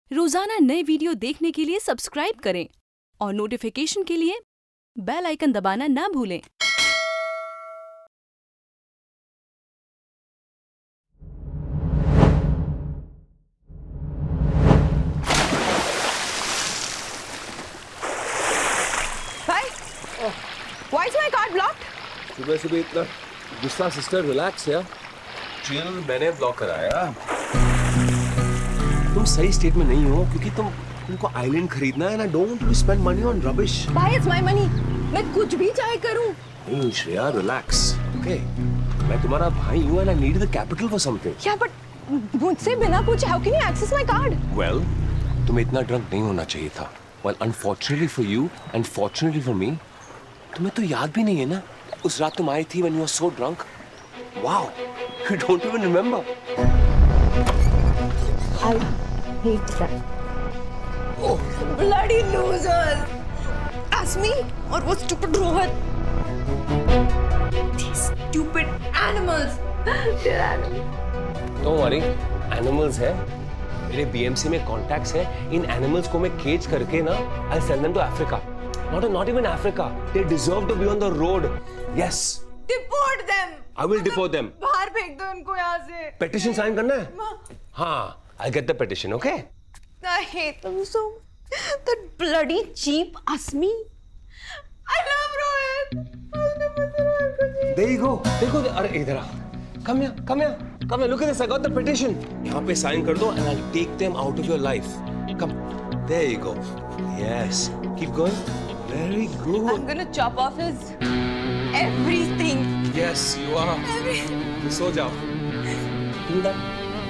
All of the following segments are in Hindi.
रोजाना नए वीडियो देखने के लिए सब्सक्राइब करें और नोटिफिकेशन के लिए बेल आइकन दबाना ना भूलें। Why is my card blocked? सुबह सुबह इतना गुस्सा सिस्टर, रिलैक्स यार। चिल, मैंने ब्लॉक कराया। तुम सही स्टेट में नहीं हो क्योंकि तुमको आइलैंड खरीदना है ना। Don't spend money on rubbish. Why is my money? मैं कुछ भी चाहे करूं। नहीं श्रेया, रिलैक्स, ओके? मैं तुम्हारा भाई हूँ and I need the capital for something. Yeah, but मुझसे बिना पूछे how can you access my card? Well, तुम्हें इतना ड्रंक नहीं होना चाहिए था। Well, unfortunately for you and fortunately for me, तुम्हें तो याद भी नहीं है ना उस रात तुम आई थी when you were so drunk. Wow, you don't even remember. I hate that. Oh, bloody losers! Ask me or वो stupid Rohit. These stupid animals. They're animals. Don't worry, animals है। मेरे BMC में contacts है। इन animals को मैं cage करके ना I'll send them to Africa. Not even Africa. They deserve to be on the road. Yes. Deport them. I will deport them. बाहर फेंक दो इनको यहाँ से. Petition sign करना है? हाँ, I'll get the petition, okay? I hate them so. That bloody cheap Asmi. I love Rohit. There you go. देखो, अरे इधर आ. Come here, come here, come here. Look at this. I got the petition. यहाँ पे sign कर दो and I'll take them out of your life. Come. There you go. Yes. Keep going. Very good. I'm gonna chop off his everything. Yes, you are. Everything. सो जाओ. Do that.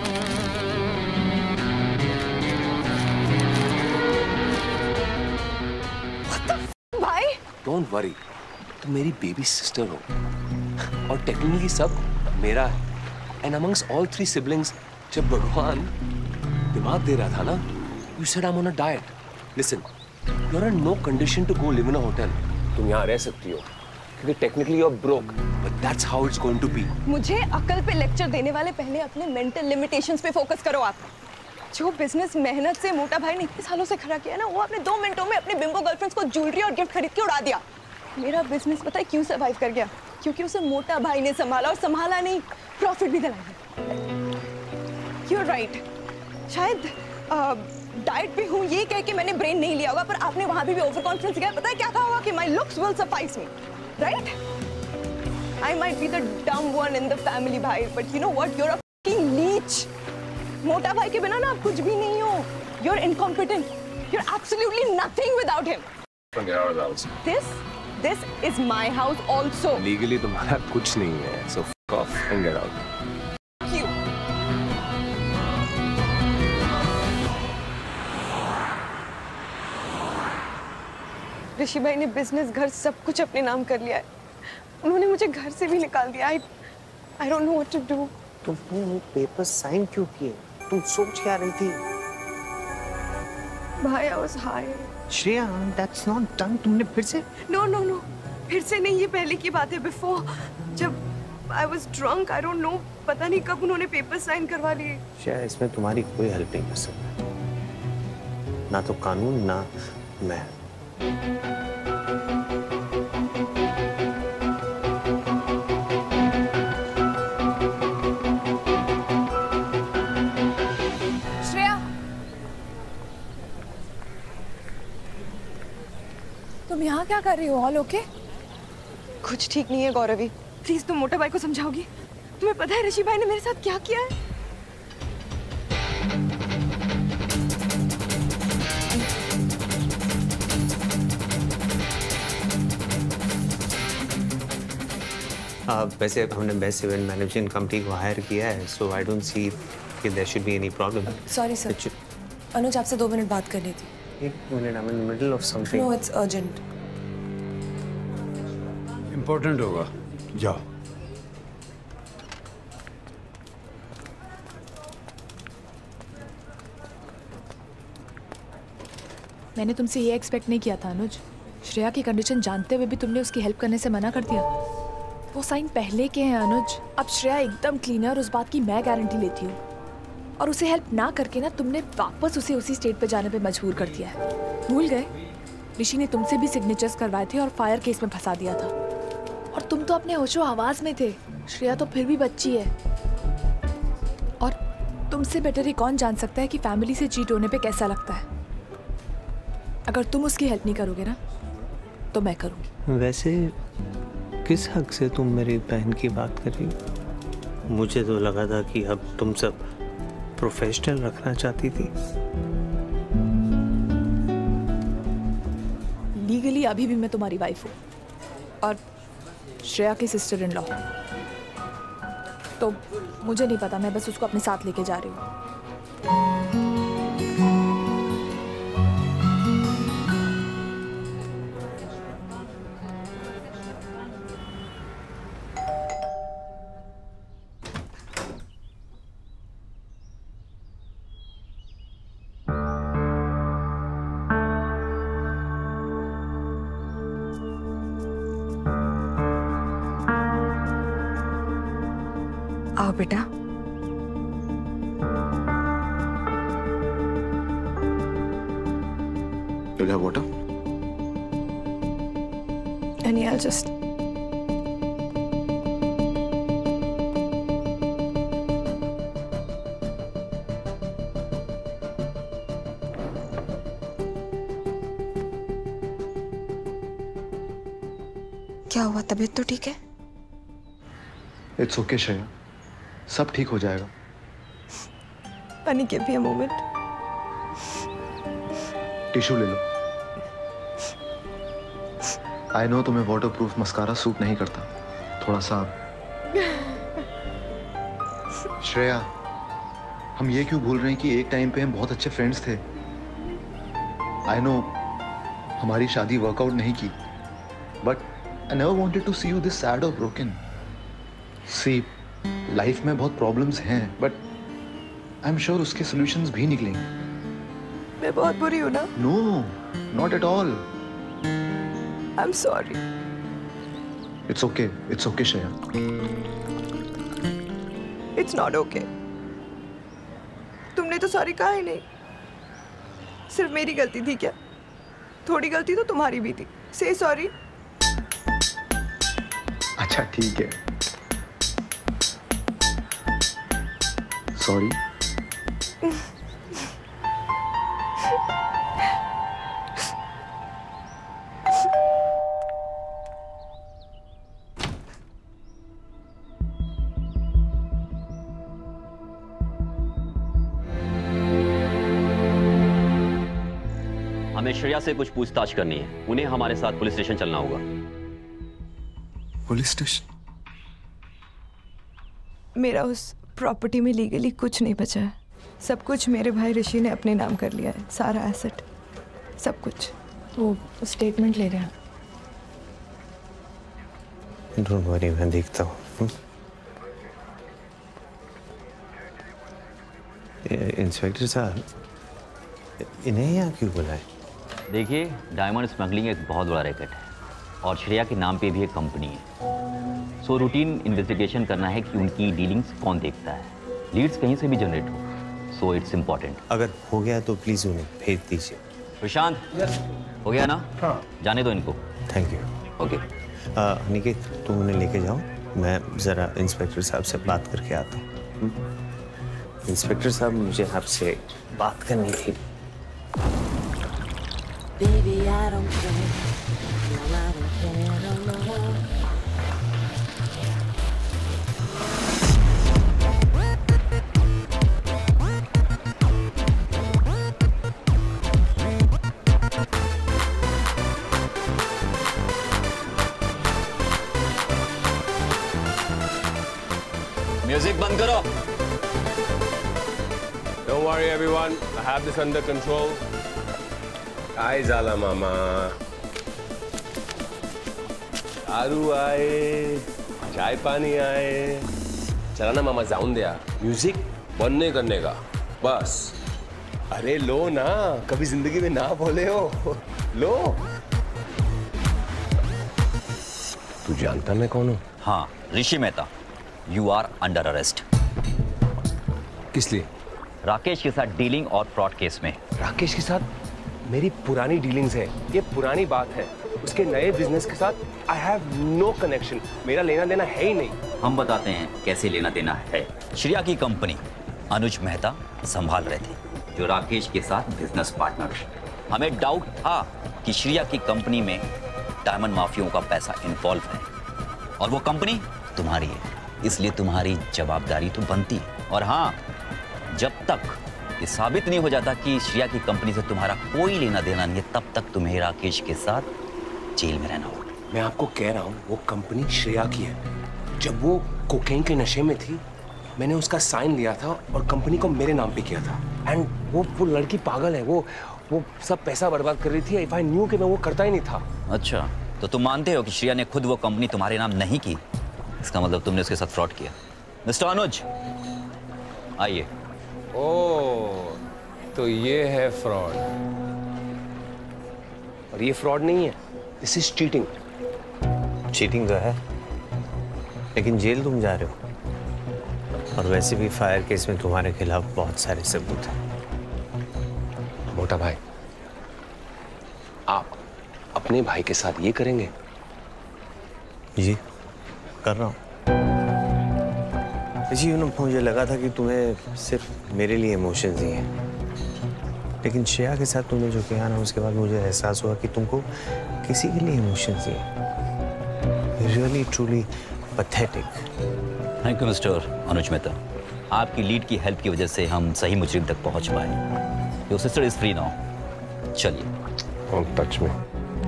What the f***, भाई? Don't worry. तुम मेरी बेबी सिस्टर हो और टेक्निकली सब मेरा है. And amongst all three siblings, जब भगवान दिमाग दे रहा था ना, you said I'm on a diet. Listen, you're in no condition to go live in a hotel. तुम यहाँ रह सकती हो क्योंकि technically you're broke, but that's how it's going to be. मुझे अकल पे लेक्चर देने वाले पहले अपने मेंटल लिमिटेशंस पे फोकस करो आप. जो बिजनेस मेहनत से मोटा भाई ने इतने सालों से खड़ा किया ना, वो आपने 2 मिनटों में अपने बिंबो गर्लफ्रेंड्स को ज्वेलरी और गिफ्ट खरीद के उड़ा दिया. मेरा बिजनेस पता है क्यों सर्वाइव कर गया? क्योंकि उसे मोटा भाई ने संभाला, और संभाला नहीं, प्रॉफिट भी दिलाया. You're right. शायद डाइट पे हूँ ये कह के मैंने ब्रेन नहीं लिया होगा, पर आपने वहां भी ओवर कॉन्फिडेंस दिखाया. पता है क्या कहा होगा कि my looks will suffice me, right? I might be the dumb one in the family भाई, but you know what, you are a fucking leech. मोटा भाई के बिना ना आप कुछ भी नहीं हो. You are incompetent. You are absolutely nothing without him. This is my house also. Legally तुम्हारा कुछ नहीं है, so fuck off and get out. You. ऋषि भाई ने बिजनेस, घर, सब कुछ अपने नाम कर लिया है. उन्होंने मुझे घर से भी निकाल दिया. I don't know what to do. तुमने पेपर साइन क्यों किए? तुम सोच क्या रही थी? भाई, I was high. Shreya, that's not done. तुमने फिर से? No. फिर से नहीं, ये पहले की बात है. Before, जब I was drunk, I don't know, पता नहीं कब उन्होंने पेपर साइन करवा लिए. श्रेया, इसमें तुम्हारी कोई हेल्प नहीं कर सकता. ना तो कानून, ना मैं. तुम यहाँ क्या कर रही हो? All okay? कुछ ठीक नहीं है गौरवी. प्लीज तुम मोटा भाई को समझाओगी? तुम्हें पता है ऋषि भाई ने मेरे साथ क्या किया है? वैसे हमने बेस्ट इवेंट मैनेजमेंट कंपनी को हायर किया है, सो आई डोंट सी कि there should be any problem. Sorry sir, Anuj आपसे 2 मिनट बात करनी थी. 1 minute, I am in the middle of something. No, it's urgent. Important होगा, जाओ. मैंने तुमसे ये एक्सपेक्ट नहीं किया था अनुज. श्रेया की कंडीशन जानते हुए भी तुमने उसकी हेल्प करने से मना कर दिया. वो साइन पहले के हैं अनुज. अब श्रेया एकदम क्लीन है और उस बात की मैं गारंटी लेती हूँ. और उसे हेल्प ना करके ना तुमने वापस उसे उसी स्टेट पे जाने पे मजबूर कर दिया है। भूल गए ऋषि ने तुमसे भी सिग्नेचर्स करवाए थे और फायर केस में फंसा दिया था। और तुम तो अपने होशो आवाज में थे। श्रेया तो फिर भी बच्ची है। और तुमसे बेटर ही कौन जान सकता है कि फैमिली से चीट होने पे कैसा लगता है। अगर तुम उसकी हेल्प नहीं करोगे ना तो मैं करूँगी। वैसे किस हक से तुम मेरी बहन की बात कर रही हो? मुझे तो लगा था कि अब तुम सब प्रोफेशनल रखना चाहती थी। लीगली अभी भी मैं तुम्हारी वाइफ हूँ और श्रेया की सिस्टर इन लॉ। तो मुझे नहीं पता, मैं बस उसको अपने साथ लेके जा रही हूँ। आओ बेटा। You'll have water? And I'll just... क्या हुआ, तबीयत तो ठीक है? It's okay, Shreya. सब ठीक हो जाएगा। Honey, give me a moment. Tissue ले लो। आई नो तुम्हें वाटरप्रूफ मस्कारा सूट नहीं करता, थोड़ा सा। श्रेया, हम ये क्यों भूल रहे हैं कि एक टाइम पे हम बहुत अच्छे फ्रेंड्स थे। आई नो हमारी शादी वर्कआउट नहीं की, but I never wanted to see you this sad और ब्रोकन। सी, लाइफ में बहुत प्रॉब्लम्स हैं, बट आई एम श्योर उसके सॉल्यूशंस भी निकलेंगे। मैं बहुत बुरी हूँ ना? No, not at all. I am sorry. It's okay Shreya. It's not okay. तुमने तो सॉरी कहा ही नहीं। सिर्फ मेरी गलती थी क्या? थोड़ी गलती तो तुम्हारी भी थी। से सॉरी। अच्छा ठीक है, सॉरी। हमें श्रेया से कुछ पूछताछ करनी है। उन्हें हमारे साथ पुलिस स्टेशन चलना होगा। Police station? मेरा उस प्रॉपर्टी में लीगली कुछ नहीं बचा है। सब कुछ मेरे भाई ऋषि ने अपने नाम कर लिया है, सारा एसेट, सब कुछ। वो स्टेटमेंट ले रहे हैं। डोंट वरी, मैं देखता हूँ। इंस्पेक्टर साहब, इन्हें यहाँ क्यों बुलाए? देखिए, डायमंड स्मगलिंग एक बहुत बड़ा रैकेट है और श्रेया के नाम पे भी एक कंपनी है। सो रूटीन इन्वेस्टिगेशन करना है कि उनकी डीलिंग्स कौन देखता है, लीड्स कहीं से भी जनरेट हो। So it's important. अगर हो गया तो प्लीज उन्हें भेज दीजिए। प्रशांत, हो गया ना? हाँ। जाने दो इनको। Thank you. ओके। निकेत, तुम उन्हें लेके जाओ, मैं ज़रा इंस्पेक्टर साहब से बात करके आता हूँ। इंस्पेक्टर साहब, मुझे आपसे बात करनी थी। Baby, I don't care. No, I don't care. No, no. Music बंद करो। Don't worry everyone, I have this under control. आए जाला मामा, आरू आए, चाय पानी आए। चला ना मामा, जाऊन दिया। म्यूजिक बंद नहीं करने का, बस। अरे लो ना, कभी जिंदगी में ना बोले हो, लो। तू जानता मैं कौन हूँ? हाँ, Rishi Mehta. You are under arrest. किस लिए? राकेश के साथ डीलिंग और फ्रॉड केस में। राकेश के साथ मेरी पुरानी डीलिंग्स है, ये पुरानी बात है। उसके नए बिजनेस के साथ आई हैव नो कनेक्शन, मेरा लेना देना है ही नहीं। हम बताते हैं कैसे लेना देना है। श्रेया की कंपनी अनुज मेहता संभाल रहे थे, जो राकेश के साथ बिजनेस पार्टनर। हमें डाउट था कि श्रेया की कंपनी में डायमंड माफियाओं का पैसा इन्वॉल्व है और वो कंपनी तुम्हारी है, इसलिए तुम्हारी जवाबदारी तो बनती है। और हाँ, जब तक ये साबित नहीं हो जाता कि श्रेया की कंपनी से तुम्हारा कोई लेना देना नहीं है, तब तक तुम्हें राकेश के साथ जेल में रहना होगा। मैं आपको कह रहा हूँ वो कंपनी श्रेया की है। जब वो कोकेन के नशे में थी, मैंने उसका साइन लिया था और कंपनी को मेरे नाम पे किया था। एंड वो लड़की पागल है, वो सब पैसा बर्बाद कर रही थी। इफ आई न्यू कि मैं वो करता ही नहीं था। अच्छा, तो तुम मानते हो कि श्रेया ने खुद वो कंपनी तुम्हारे नाम नहीं की? इसका मतलब तुमने उसके साथ फ्रॉड किया। मिस्टर अनुज, आइए। ओह, तो ये है फ्रॉड। और ये फ्रॉड नहीं है, दिस इज चीटिंग। चीटिंग तो है, लेकिन जेल तुम जा रहे हो, और वैसे भी फायर केस में तुम्हारे खिलाफ बहुत सारे सबूत हैं। मोटा भाई, आप अपने भाई के साथ ये करेंगे? जी कर रहा हूँ जी। मुझे लगा था कि तुम्हें सिर्फ मेरे लिए इमोशंस ही हैं, लेकिन श्रेया के साथ तुमने जो किया ना, उसके बाद मुझे एहसास हुआ कि तुमको किसी के लिए इमोशंस ही हैं। Really truly pathetic. Thank you mister Anuj Mehta. आपकी लीड की हेल्प की वजह से हम सही मुजरिम तक पहुंच पाए। Your sister is free now. चलिए। Don't touch me.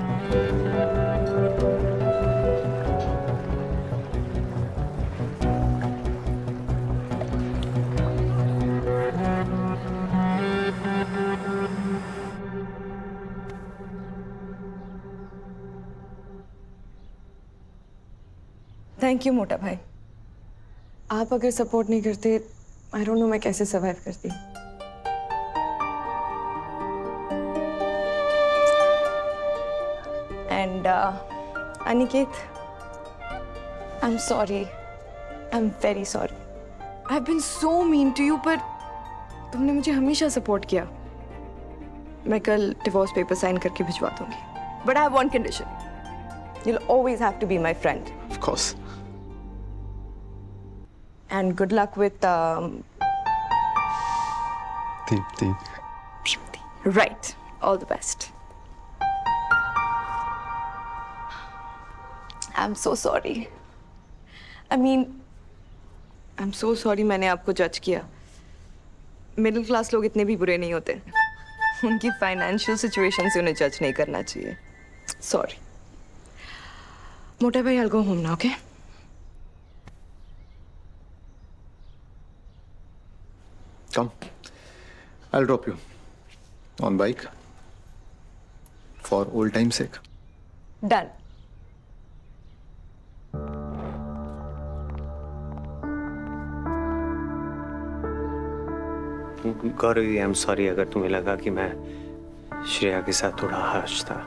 Thank you मोटा भाई। आप अगर सपोर्ट नहीं करते, आई डोंट नो मैं कैसे सर्वाइव करती। And Aniket, I am sorry, I am very sorry. I have been so mean to you, पर तुमने मुझे हमेशा सपोर्ट किया। मैं कल डिवोर्स पेपर साइन करके भिजवा दूंगी, but I have one condition. You'll always have to be my friend. Of course. And good luck with Deepti. Right. All the best. I'm so sorry. I mean, I'm so sorry मैंने आपको जज किया। मिडिल क्लास लोग इतने भी बुरे नहीं होते। उनकी फाइनेंशियल सिचुएशन से उन्हें जज नहीं करना चाहिए। Sorry. मोटा भाई, I'll go home now, okay? Come. I'll drop you. On bike. For old time's sake. Done. Gauravi, I am sorry अगर तुम्हें लगा कि मैं श्रेया के साथ थोड़ा हार्श था,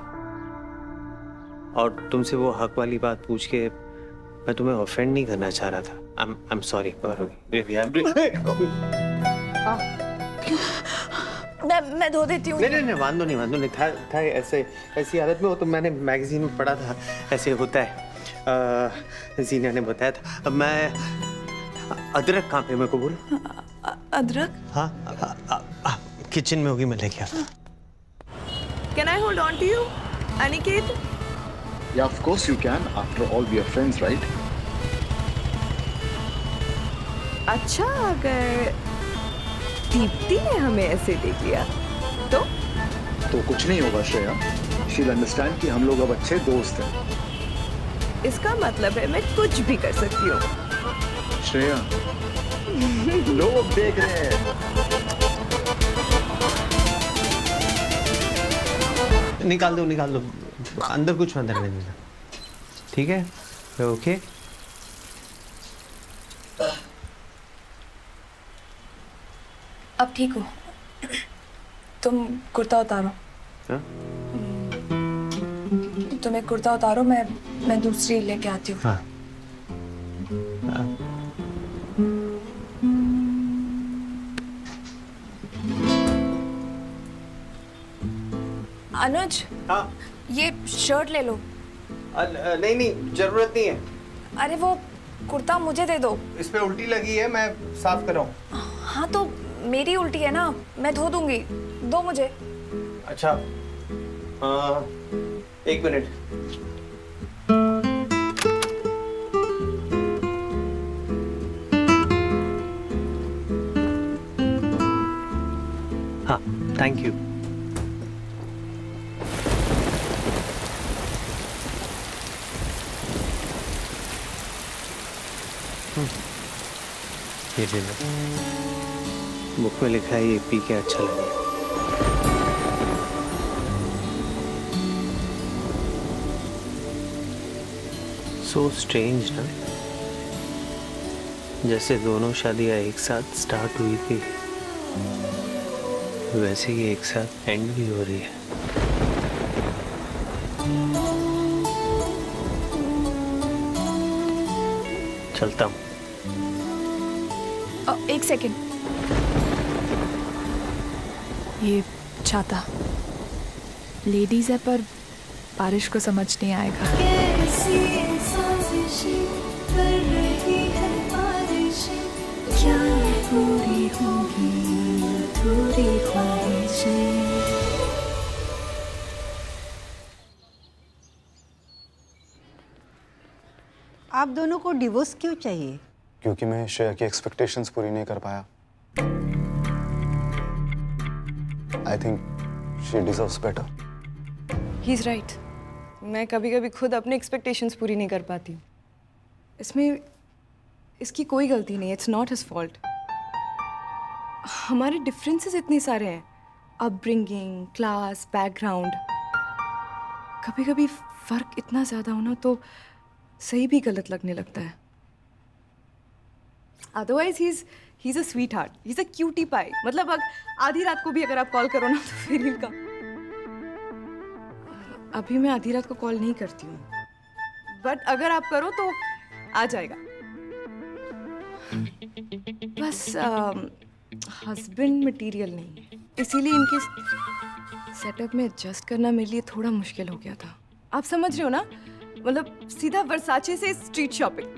और तुमसे वो हक वाली बात पूछ के मैं तुम्हें ऑफेंड नहीं करना चाह रहा था। I am sorry Gauravi. मैं धो देती हूँ। नहीं, वांदो नहीं था ऐसी हालत में हो तो मैंने मैगजीन में पढ़ा था, ऐसे होता है। जीना ने बताया था। मैं अदरक कहाँ पे, मेरे को बोल। अदरक? हाँ, किचन में होगी, मैं लेके आता। Can I hold on to you, Aniket? Yeah, of course you can. After all, we are friends, right? अच्छा, अगर दीप्ति ने हमें ऐसे देख लिया तो कुछ नहीं होगा श्रेया। She'll understand कि हम लोग अब अच्छे दोस्त हैं। इसका मतलब है मैं कुछ भी कर सकती हूँ। श्रेया, लोग देख रहे हैं। निकाल दो, अंदर कुछ मत रहने देना, ठीक है? ओके। अब ठीक हो? तुम कुर्ता उतारो। हाँ? तुम एक कुर्ता उतारो, मैं दूसरी लेके आती हूँ। हाँ। अनुज, हाँ ये शर्ट ले लो। नहीं नहीं, जरूरत नहीं है। अरे वो कुर्ता मुझे दे दो। इस पे उल्टी लगी है, मैं साफ कर रहा हूँ। हाँ तो मेरी उल्टी है ना, मैं धो दूंगी, दो मुझे। अच्छा, एक मिनट। हाँ, थैंक यू। ये ले लो, बुक में लिखा है ये पी के अच्छा लगे। सो स्ट्रेंज ना, जैसे दोनों शादियां एक साथ स्टार्ट हुई थी वैसे ही एक साथ एंड भी हो रही है। चलता हूँ। एक सेकेंड, ये छाता लेडीज है पर बारिश को समझ नहीं आएगा। कैसी साजिशें कर रही है बारिशें, क्या पूरी होगी अधूरी ख्वाहिशें। आप दोनों को डिवोर्स क्यों चाहिए? क्योंकि मैं श्रेया की एक्सपेक्टेशंस पूरी नहीं कर पाया। I think she deserves better. He is right. मैं कभी कभी खुद अपने एक्सपेक्टेशंस पूरी नहीं कर पाती हूँ। इसमें इसकी कोई गलती नहीं है, इट्स नॉट हिज फॉल्ट। हमारे डिफरेंसेस इतने सारे हैं, अपब्रिंगिंग, क्लास, बैकग्राउंड। कभी कभी फर्क इतना ज़्यादा हो ना तो सही भी गलत लगने लगता है। Otherwise he is a sweetheart, he is a cutie pie. मतलब आधी रात को भी अगर आप कॉल करो ना तो फिर इनका। अभी मैं आधी रात को कॉल नहीं करती हूँ, बट अगर आप करो तो आ जाएगा। बस हस्बैंड मटेरियल नहीं है, इसीलिए इनके सेटअप में एडजस्ट करना मेरे लिए थोड़ा मुश्किल हो गया था। आप समझ रहे हो ना, मतलब सीधा वर्साचे से स्ट्रीट शॉपिंग।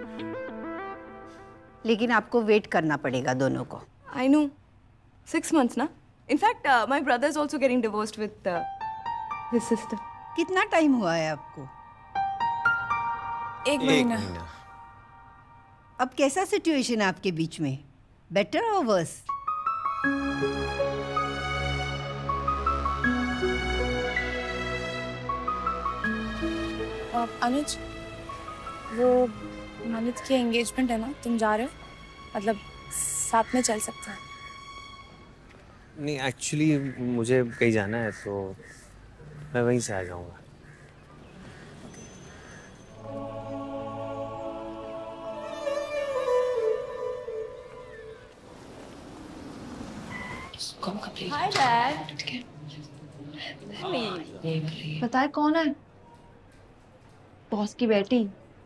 लेकिन आपको वेट करना पड़ेगा दोनों को। आई नो, 6 months ना। In fact my brother is also getting divorced with his sister. कितना टाइम हुआ है आपको? एक महीना। अब कैसा सिचुएशन है आपके बीच में, बेटर और वर्स? अनुज, वो मनीष की एंगेजमेंट है ना, तुम जा रहे हो? मतलब साथ में चल सकते हैं। नहीं, एक्चुअली मुझे कहीं जाना है तो मैं वहीं से आ जाऊंगा। Hi dad. बताए कौन है? बॉस की बेटी।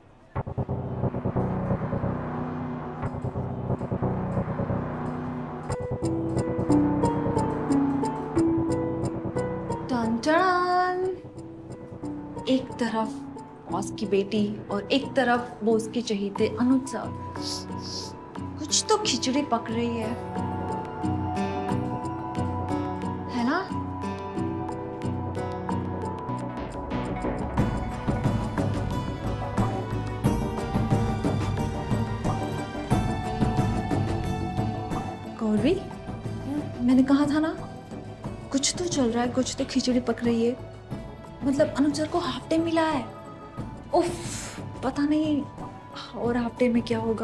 टन एक तरफ बॉस की बेटी और एक तरफ बॉस के चहीते अनुज सर। कुछ तो खिचड़ी पक रही है ना? गौरवी, मैंने कहा था ना, कुछ तो चल रहा है, कुछ तो खिचड़ी पक रही है। मतलब अनुज सर को हाफ डे मिला है। उफ, पता नहीं और हाफ डे में क्या होगा।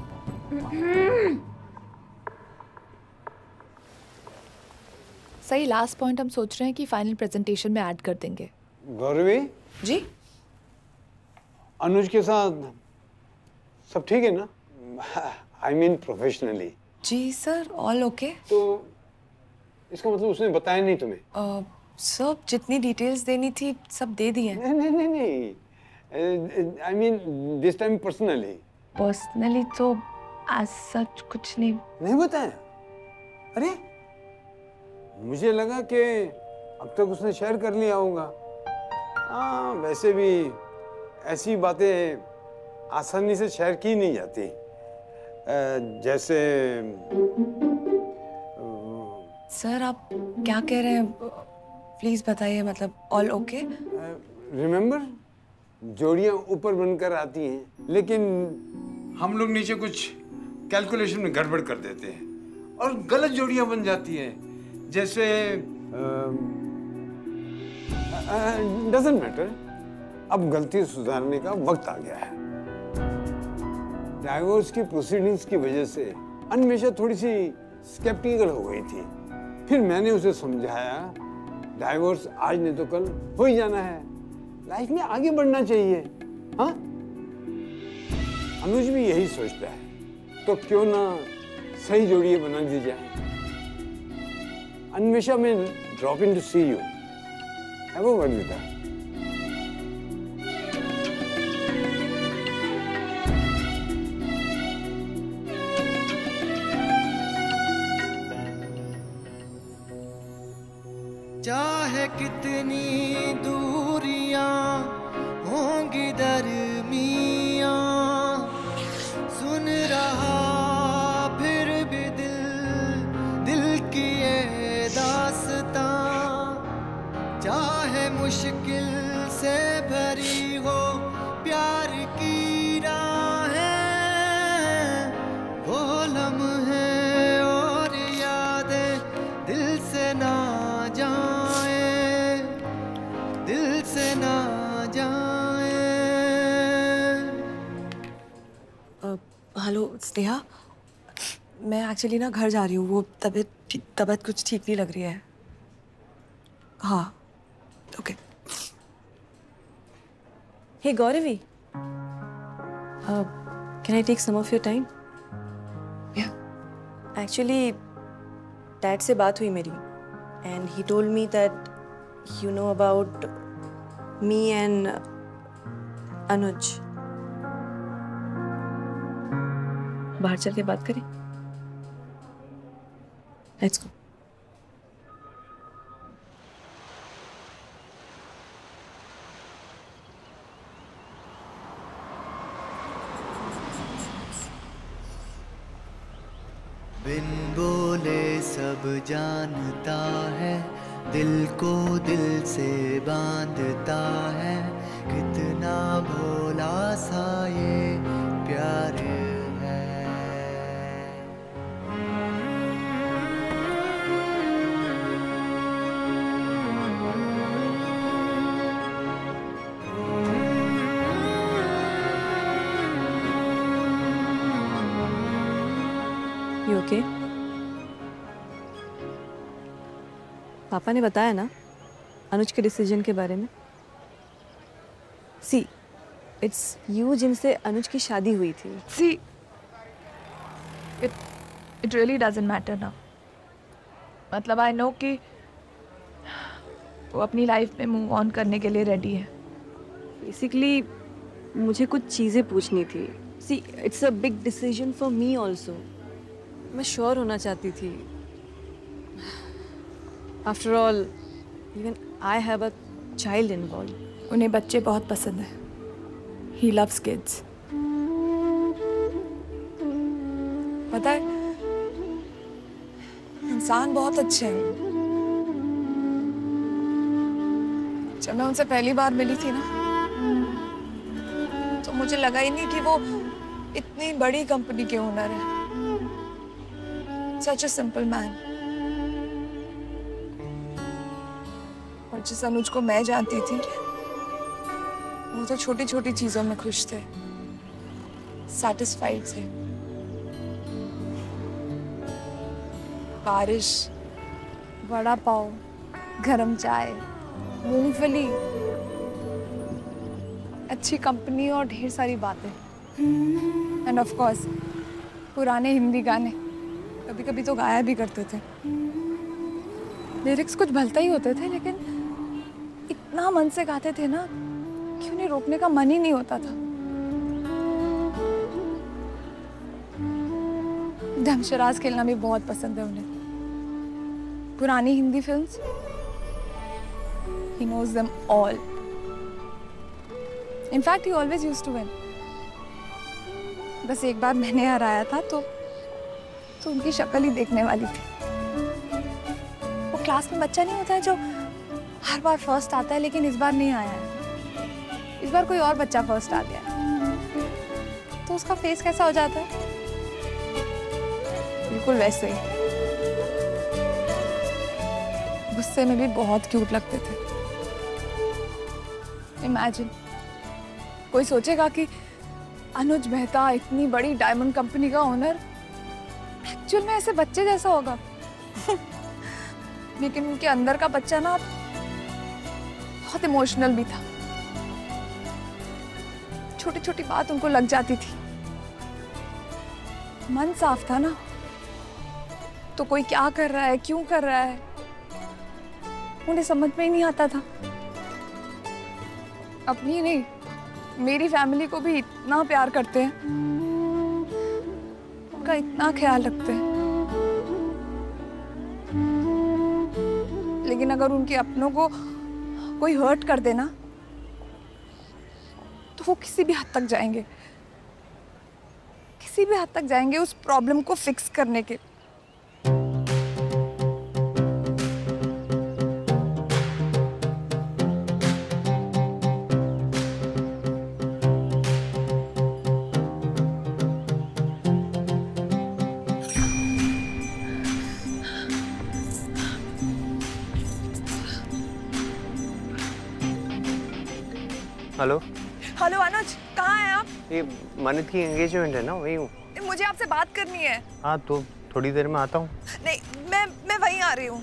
सही, लास्ट पॉइंट हम सोच रहे हैं कि फाइनल प्रेजेंटेशन में ऐड कर देंगे। गौरवी जी, अनुज के साथ सब ठीक है ना? I mean professionally. जी सर, ऑल ओके। तो इसका मतलब उसने बताया नहीं तुम्हें? सब जितनी डिटेल्स देनी थी सब दे दी है। नहीं, I mean this time personally. Personally तो आज सच कुछ नहीं बताया? अरे मुझे लगा कि अब तक उसने शेयर कर लिया होगा। हाँ, वैसे भी ऐसी बातें आसानी से शेयर की नहीं जाती। जैसे सर आप क्या कह रहे हैं, प्लीज बताइए, मतलब ऑल ओके? रिमेम्बर, जोड़ियां ऊपर बनकर आती हैं, लेकिन हम लोग नीचे कुछ कैलकुलेशन में गड़बड़ कर देते हैं और गलत जोड़ियां बन जाती हैं। जैसे डजंट मैटर, अब गलती सुधारने का वक्त आ गया है। डाइवोर्स की प्रोसीडिंग्स की वजह से अन्वेषा थोड़ी सी स्केप्टिकल हो गई थी। फिर मैंने उसे समझाया, डाइवोर्स आज नहीं तो कल हो ही जाना है, लाइफ में आगे बढ़ना चाहिए। हाँ, अनुज भी यही सोचता है, तो क्यों ना सही जोड़ी बना दी जाए। अन्वेषा में drop in to see you. Have a word with her. चाहे कितनी दूरियां होंगी दरमियां, सुन रहा फिर भी दिल की ये दास्तां। चाहे मुश्किल से भरी हो प्यार की राहें, वो लम्हे और यादें दिल से ना जाए, दिल से ना जाए। हेलो स्नेहा, मैं एक्चुअली ना घर जा रही हूँ, वो तबीयत कुछ ठीक नहीं लग रही है। हाँ okay. Hey Gauravi, can I take some of your time? Yeah. Actually, Dad से बात हुई मेरी, and he told me that you know about me and Anuj. बाहर चल के बात करें? Let's go. बिन बोले सब जानता है, दिल को दिल से बांधता है, कितना भोला सा ये प्यार है। You okay? पापा ने बताया ना अनुज के डिसीजन के बारे में। सी, इट्स यू जिनसे अनुज की शादी हुई थी। See, it really doesn't matter ना। मतलब आई नो कि वो अपनी लाइफ में मूव ऑन करने के लिए रेडी है। बेसिकली मुझे कुछ चीज़ें पूछनी थी। See, it's a big decision for me also. मैं श्योर होना चाहती थी। After all even I have a child involve. उन्हें बच्चे बहुत पसंद हैं। He loves kids. पता है, इंसान बहुत अच्छे हैं। जब मैं उनसे पहली बार मिली थी ना, तो मुझे लगा ही नहीं कि वो इतनी बड़ी कंपनी के ओनर है। Such a simple man. और जिस अनुज को मैं जानती थी, वो तो छोटी छोटी चीजों में खुश थे, सैटिस्फाइड थे। बारिश, वड़ा पाव, गरम चाय, मूंगफली, अच्छी कंपनी और ढेर सारी बातें। एंड ऑफ कोर्स पुराने हिंदी गाने कभी कभी तो गाया भी करते थे। लिरिक्स कुछ भलता ही होते थे, लेकिन इतना मन से गाते थे ना कि उन्हें रोकने का मन ही नहीं होता था। दमशराज खेलना भी बहुत पसंद है उन्हें। पुरानी Hindi films, He knows them all. In fact, he always used to win. बस एक बार मैंने हराया था तो उनकी शक्ल ही देखने वाली थी। वो क्लास में बच्चा नहीं होता है जो हर बार फर्स्ट आता है लेकिन इस बार नहीं आया है। इस बार कोई और बच्चा फर्स्ट आ गया तो उसका फेस कैसा हो जाता है? बिल्कुल वैसे ही। गुस्से में भी बहुत क्यूट लगते थे। इमेजिन, कोई सोचेगा कि अनुज मेहता इतनी बड़ी डायमंड कंपनी का ओनर एक्चुअल में ऐसे बच्चे जैसा होगा। लेकिन उनके अंदर का बच्चा ना बहुत इमोशनल भी था। छोटी छोटी बात उनको लग जाती थी। मन साफ था ना, तो कोई क्या कर रहा है, क्यों कर रहा है, उन्हें समझ में ही नहीं आता था। अपनी नहीं, मेरी फैमिली को भी इतना प्यार करते हैं, उनका इतना ख्याल रखते हैं। लेकिन अगर उनके अपनों को कोई हर्ट कर देना तो वो किसी भी हद तक जाएंगे, किसी भी हद तक जाएंगे उस प्रॉब्लम को फिक्स करने के। हेलो हेलो अनुज, कहाँ हैं आप? ये मानद की एंगेजमेंट है ना, वही हूँ। मुझे आपसे बात करनी है। हाँ तो थोड़ी देर में आता हूँ। नहीं, मैं वहीं आ रही हूँ।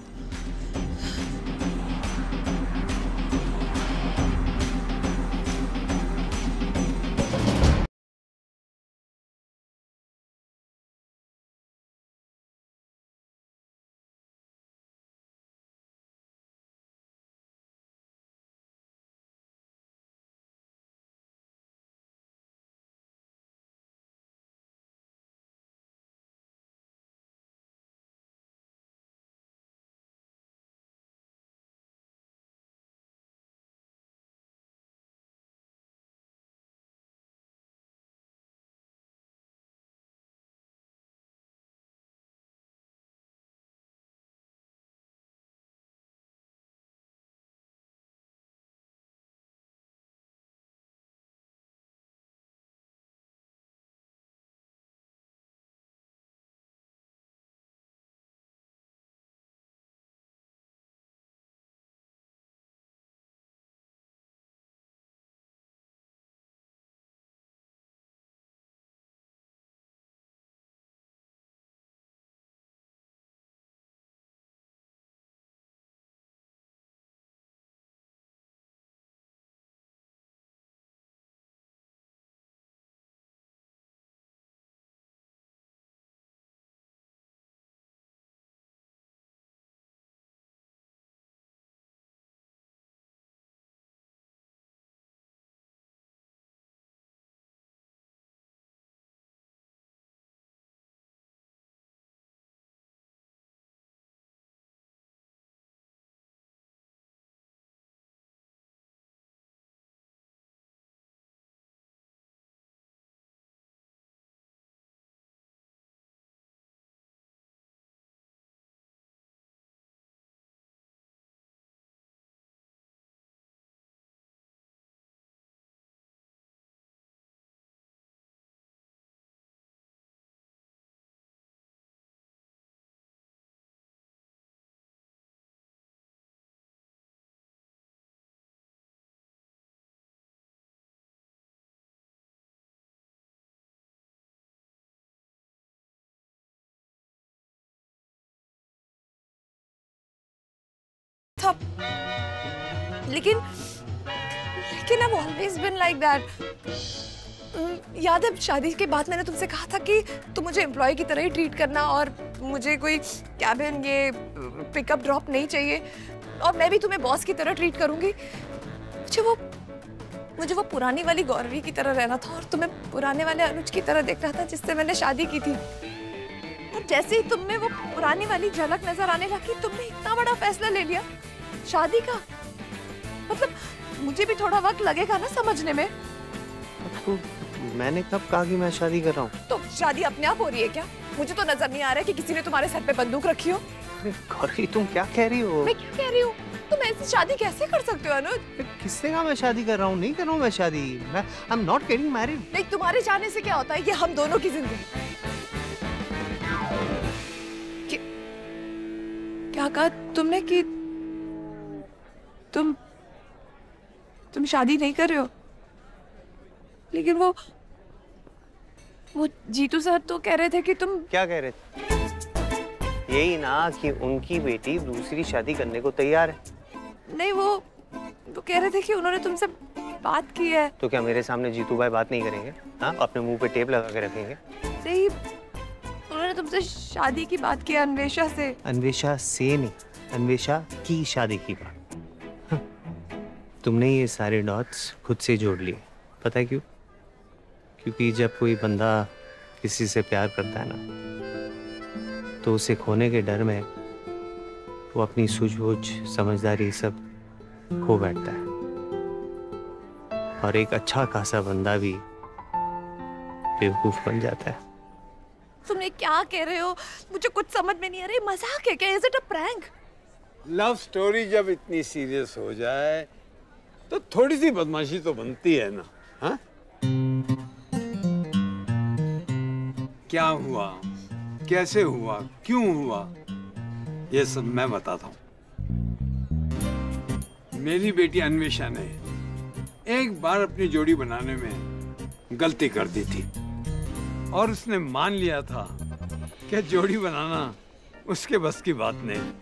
था। लेकिन I've always been like that. याद है शादी के बाद मैंने तुमसे कहा था कि तुम मुझे एम्प्लॉय की तरह ही ट्रीट करना और मुझे कोई कैबिन ये पिकअप ड्रॉप नहीं चाहिए और मैं भी तुम्हें बॉस की तरह ट्रीट करूंगी। मुझे वो पुरानी वाली गौरवी की तरह रहना था और तुम्हें पुराने वाले अनुज की तरह देखना था जिससे मैंने शादी की थी। और जैसे ही तुम में वो पुरानी वाली झलक नजर आने लगी तुमने इतना बड़ा फैसला ले लिया शादी का। मतलब मुझे भी थोड़ा वक्त लगेगा ना समझने में। तो मैंने कब कहा कि मैं शादी कर रहा हूँ? तो शादी अपने आप हो रही है क्या? मुझे तो नजर नहीं आ रहा है कि किसी ने तुम्हारे सर पे बंदूक रखी हो। गौरी तुम क्या कह रही हो? मैं क्या कह रही हूँ? तुम ऐसी शादी कैसे कर सकते हो अनुज? किसने कहा मैं शादी कर रहा हूँ? नहीं कर रहा हूँ मैं शादी। मैं I am not getting married. नहीं, तुम्हारे जाने से क्या होता है? ये हम दोनों की जिंदगी। क्या कहा तुमने कि तुम शादी नहीं कर रहे हो? लेकिन वो जीतू सर तो कह रहे थे कि तुम। क्या कह रहे थे? यही ना कि उनकी बेटी दूसरी शादी करने को तैयार है। नहीं, वो कह रहे थे कि उन्होंने तुमसे बात की है। तो क्या मेरे सामने जीतू भाई बात नहीं करेंगे? हाँ, अपने मुंह पे टेप लगा के रखेंगे? नहीं, उन्होंने तुमसे शादी की बात की अन्वेषा से। अन्वेषा से नहीं, अन्वेषा की शादी की बात। हाँ। तुमने ये सारे डॉट्स खुद से जोड़ लिए। पता है क्यों? क्योंकि जब कोई बंदा किसी से प्यार करता है ना, तो उसे खोने के डर में वो अपनी सूझबूझ, समझदारी सब खो बैठता है। और एक अच्छा खासा बंदा भी बेवकूफ बन जाता है। तुमने क्या कह रहे हो? मुझे कुछ समझ में नहीं आ रही। मजाक है क्या? Is it a prank? Love story जब इतनी सीरियस हो जाए तो थोड़ी सी बदमाशी तो बनती है ना। हाँ? क्या हुआ, कैसे हुआ, क्यों हुआ, ये सब मैं बताता हूँ। मेरी बेटी अन्वेषा ने एक बार अपनी जोड़ी बनाने में गलती कर दी थी और उसने मान लिया था कि जोड़ी बनाना उसके बस की बात नहीं।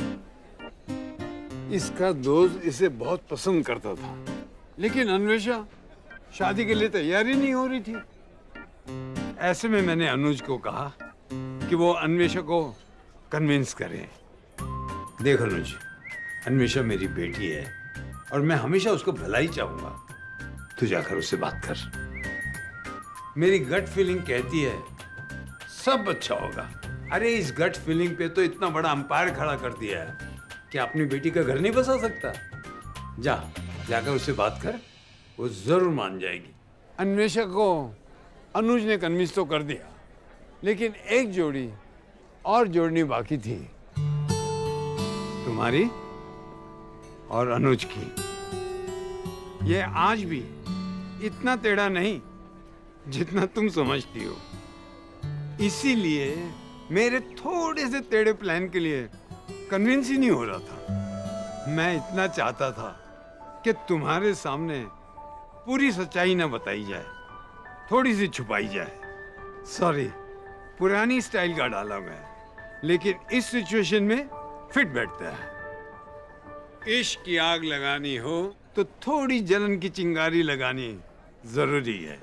इसका दोस्त इसे बहुत पसंद करता था, लेकिन अन्वेषा शादी के लिए तैयार ही नहीं हो रही थी। ऐसे में मैंने अनुज को कहा कि वो अन्वेषा को कन्विंस करे। देख अनुज, अन्वेषा मेरी बेटी है और मैं हमेशा उसको भला ही चाहूंगा। तू जाकर उससे बात कर। मेरी गट फीलिंग कहती है सब अच्छा होगा। अरे इस गट फीलिंग पे तो इतना बड़ा अंपायर खड़ा कर दिया है कि अपनी बेटी का घर नहीं बसा सकता। जाकर उससे बात कर, वो जरूर मान जाएगी। अन्वेषा को अनुज ने कन्विंस तो कर दिया, लेकिन एक जोड़ी और जोड़नी बाकी थी, तुम्हारी और अनुज की। ये आज भी इतना टेढ़ा नहीं जितना तुम समझती हो। इसीलिए मेरे थोड़े से टेढ़े प्लान के लिए कन्विंस ही नहीं हो रहा था। मैं इतना चाहता था कि तुम्हारे सामने पूरी सच्चाई ना बताई जाए, थोड़ी सी छुपाई जाए। सॉरी, पुरानी स्टाइल का डायलॉग है, लेकिन इस सिचुएशन में फिट बैठता है। इश्क की आग लगानी हो तो थोड़ी जलन की चिंगारी लगानी जरूरी है।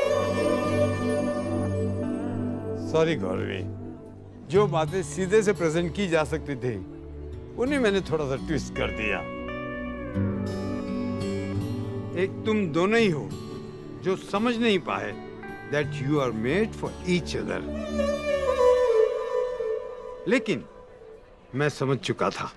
सॉरी गौरवी, जो बातें सीधे से प्रेजेंट की जा सकती थी उन्हें मैंने थोड़ा सा ट्विस्ट कर दिया। एक तुम दोनों ही हो जो समझ नहीं पाए that you are made for each other। लेकिन मैं समझ चुका था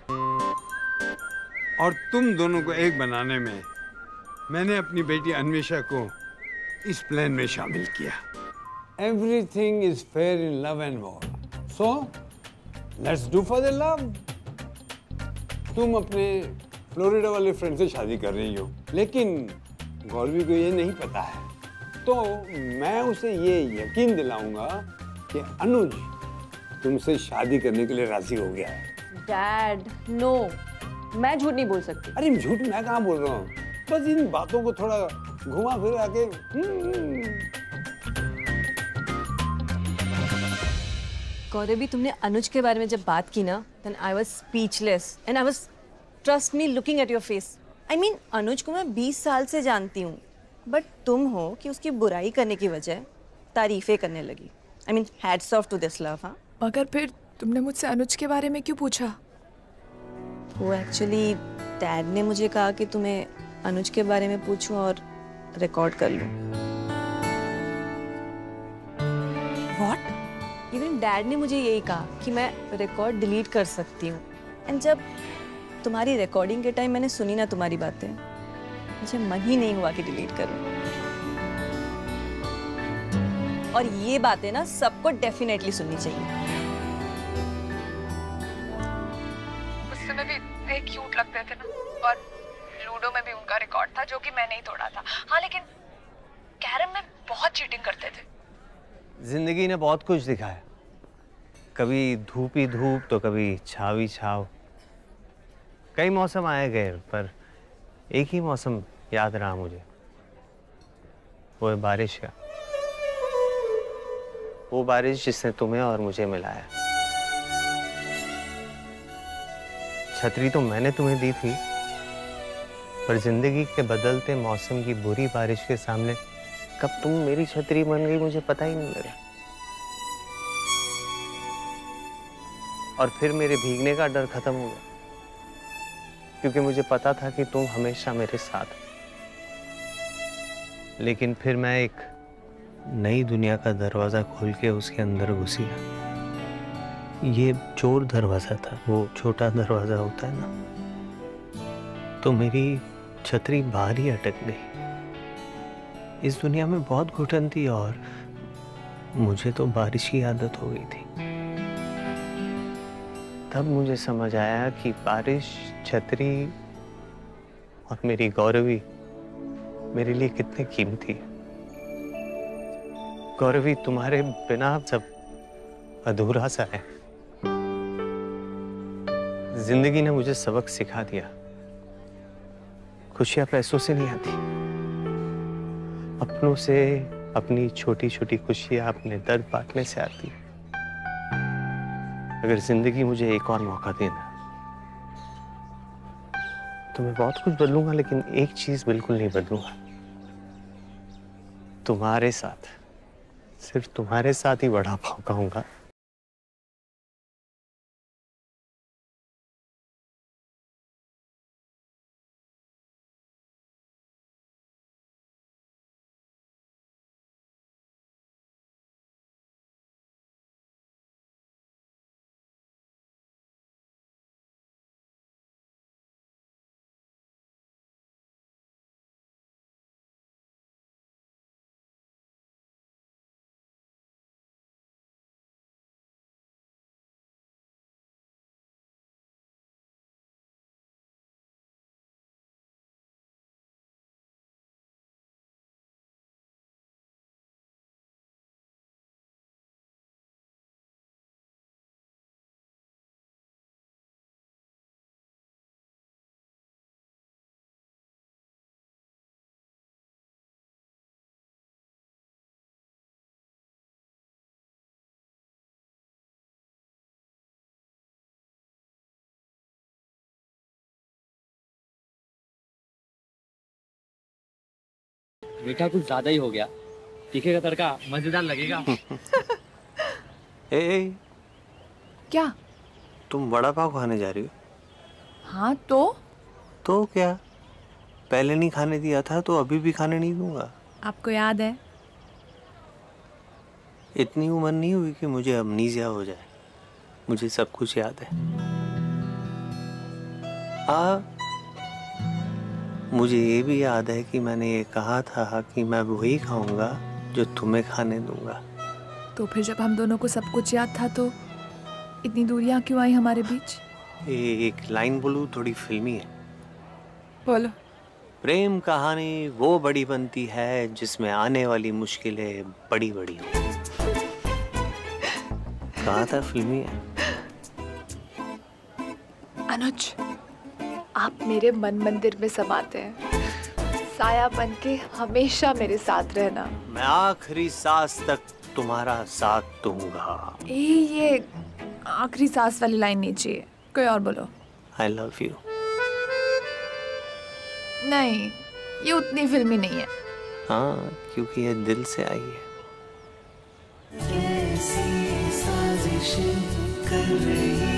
और तुम दोनों को एक बनाने में मैंने अपनी बेटी अन्वेषा को इस प्लान में शामिल किया। Everything is fair in love and war, so let's do for the love। तुम अपने फ्लोरिडा वाले फ्रेंड से शादी कर रही हो, लेकिन गौरवी को ये नहीं पता है, तो मैं उसे ये यकीन दिलाऊंगा कि अनुज तुमसे शादी करने के लिए राजी हो गया है। डैड, नो, मैं झूठ नहीं बोल सकती। अरे झूठ मैं कहाँ बोल रहा हूँ, बस इन बातों को थोड़ा घुमा फिरा के। गौरवी, तुमने अनुज के बारे में जब बात की ना, then I was speechless and I was, trust me, looking at your face। I mean, अनुज को मैं 20 साल से जानती हूँ, बट तुम हो कि उसकी बुराई करने की वजह तारीफें करने लगी। I mean, hats off to this love, हाँ? मगर फिर तुमने मुझसे अनुज के बारे में क्यों पूछा? वो एक्चुअली डैड ने मुझे कहा कि तुम्हें अनुज के बारे में पूछूं और रिकॉर्ड कर लूं। What? इवन डैड ने मुझे यही कहा कि मैं रिकॉर्ड डिलीट कर सकती हूँ। एंड जब तुम्हारी रिकॉर्डिंग के टाइम मैंने सुनी ना तुम्हारी बातें, मुझे मन ही नहीं हुआ कि डिलीट करूं। और ये बातें ना सबको डेफिनेटली सुननी चाहिए। उस समय भी इतने क्यूट लगते थे ना, और लूडो में भी उनका रिकॉर्ड था जो कि मैंने ही तोड़ा था। हाँ, लेकिन कैरम में बहुत चीटिंग करते थे। जिंदगी ने बहुत कुछ दिखाया, कभी धूप ही धूप तो कभी छाव ही छाव। कई मौसम आए गए, पर एक ही मौसम याद रहा मुझे, वो है बारिश का। वो बारिश जिसने तुम्हें और मुझे मिलाया। छतरी तो मैंने तुम्हें दी थी, पर जिंदगी के बदलते मौसम की बुरी बारिश के सामने कब तुम मेरी छतरी बन गई मुझे पता ही नहीं लगा। और फिर मेरे भीगने का डर खत्म हो गया, क्योंकि मुझे पता था कि तुम हमेशा मेरे साथ। लेकिन फिर मैं एक नई दुनिया का दरवाजा खोल के उसके अंदर घुसी। ये चोर दरवाजा था, वो छोटा दरवाजा होता है ना, तो मेरी छतरी बाहर ही अटक गई। इस दुनिया में बहुत घुटन थी और मुझे तो बारिश की आदत हो गई थी। तब मुझे समझ आया कि बारिश, छतरी और मेरी गौरवी मेरे लिए कितने कीमती है। गौरवी, तुम्हारे बिना सब अधूरा सा है। जिंदगी ने मुझे सबक सिखा दिया, खुशियां पैसों से नहीं आती, अपनों से, अपनी छोटी छोटी खुशियां अपने दर्द बांटने से आती। अगर जिंदगी मुझे एक और मौका देना तो मैं बहुत कुछ बदलूंगा, लेकिन एक चीज बिल्कुल नहीं बदलूंगा। तुम्हारे साथ, सिर्फ तुम्हारे साथ ही वड़ा पाव खाऊंगा। मीठा कुछ ज्यादा ही हो गया, तीखे का तड़का मजेदार लगेगा। ए, क्या? तुम वड़ा पाव खाने जा रही हो? हाँ तो क्या? पहले नहीं खाने दिया था तो अभी भी खाने नहीं दूंगा। आपको याद है? इतनी उम्र नहीं हुई कि मुझे अमनीजिया हो जाए, मुझे सब कुछ याद है। हाँ, मुझे ये भी याद है कि मैंने ये कहा था कि मैं वही खाऊंगा जो तुम्हें खाने दूंगा। तो फिर जब हम दोनों को सब कुछ याद था तो इतनी दूरियां क्यों आई हमारे बीच? एक लाइन बोलूं, थोड़ी फिल्मी है। बोलो। प्रेम कहानी वो बड़ी बनती है जिसमें आने वाली मुश्किलें बड़ी बड़ी हो। कहा था फिल्मी है। अनुज, आप मेरे मन मंदिर में समाते हैं, साया बन के हमेशा मेरे साथ रहना। मैं आखिरी सांस तक तुम्हारा साथ दूंगा। ये आखिरी सांस वाली लाइन नहीं चाहिए, कोई और बोलो। I love you। नहीं, ये उतनी फिल्मी नहीं है। हाँ, क्योंकि ये दिल से आई है। कैसी साजिश कर रही